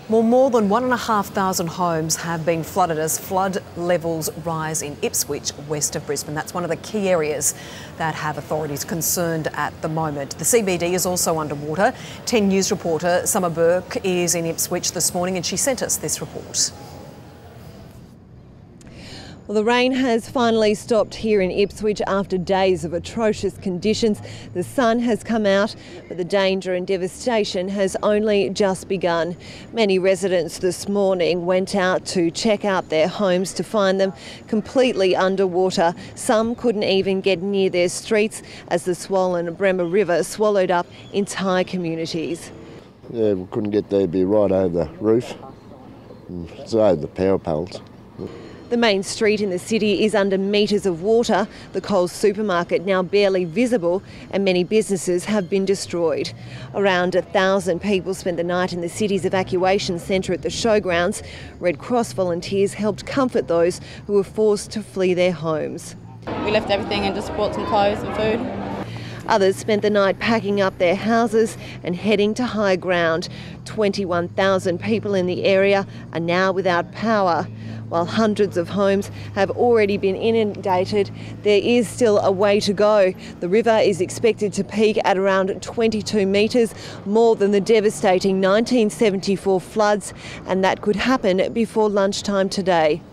Well, more than 1,500 homes have been flooded as flood levels rise in Ipswich, west of Brisbane. That's one of the key areas that have authorities concerned at the moment. The CBD is also underwater. 10 News reporter Summer Burke is in Ipswich this morning and she sent us this report. Well, the rain has finally stopped here in Ipswich after days of atrocious conditions. The sun has come out, but the danger and devastation has only just begun. Many residents this morning went out to check out their homes to find them completely underwater. Some couldn't even get near their streets as the swollen Bremer River swallowed up entire communities. Yeah, we couldn't get there, be right over the roof. It's over the power poles. The main street in the city is under metres of water, the Coles supermarket now barely visible, and many businesses have been destroyed. Around 1,000 people spent the night in the city's evacuation centre at the showgrounds. Red Cross volunteers helped comfort those who were forced to flee their homes. We left everything and just bought some clothes and food. Others spent the night packing up their houses and heading to high ground. 21,000 people in the area are now without power. While hundreds of homes have already been inundated, there is still a way to go. The river is expected to peak at around 22 metres, more than the devastating 1974 floods, and that could happen before lunchtime today.